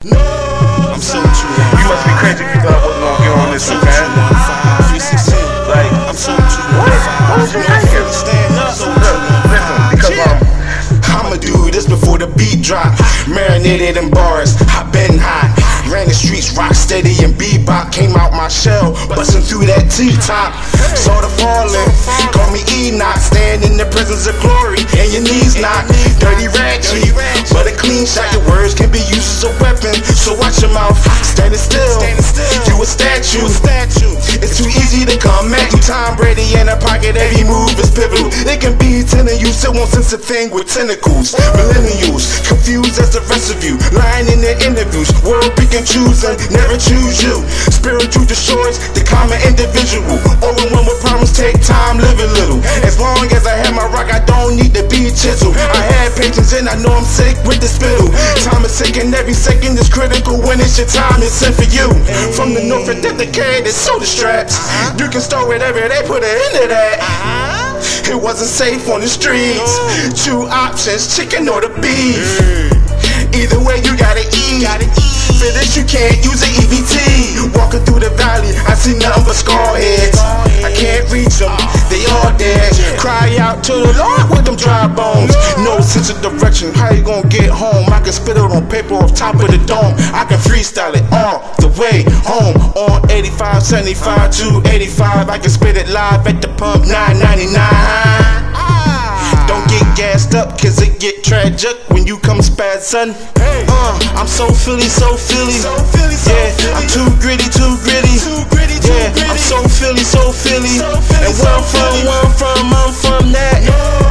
I'm so too. You must be crazy if you thought I wasn't gonna get on this one, man. Like, I'm so too. What was you thinking? Listen, because I'ma do this before the beat drop. Marinated in bars, I been hot. Ran the streets rock steady and bebop. Came out my shell, bustin' through that T-top. Saw the falling, call me Enoch. Stand in the presence of glory and your knees knock. Dirty ratchet, but a clean shot. Your words can be used as a weapon, so watch your mouth. Standing still, you a statue. It's too easy to come at you. Tom Brady in a pocket, every move is pivotal. It can be 10 of you, still won't sense a thing with tentacles. Millennials, confused as the rest of you. Lying in their interviews, world pick and choose and never choose you. Spiritual destroys the common individual. All in one with problems, take time, live a little. As long as I have my rock, I don't need to be chiseled. I had patience and I know I'm sick with the spittle. Time is ticking, every second is critical. When it's your time, it's sent for you. From the north, dedicated, so the straps. You can start whatever, they put an end to that. It wasn't safe on the streets. Two options, chicken or the beef. Either way, you gotta eat. For this, you can't use an EBT. Walking through the valley, I see nothing but scar heads. I can't reach them, they all dead. Cry out to the Lord with them dry bones. No sense of direction, how you gonna get home? I can spit it on paper off top of the dome. I can freestyle it on the way home. On 85, 75, 285. I can spit it live at the pump, $9.99. Don't get gassed up, cause it get tragic when you come spaz, son. I'm so Philly, so Philly. Yeah, I'm too gritty, too gritty. Yeah, I'm so Philly, so Philly. And where I'm from, I'm from that.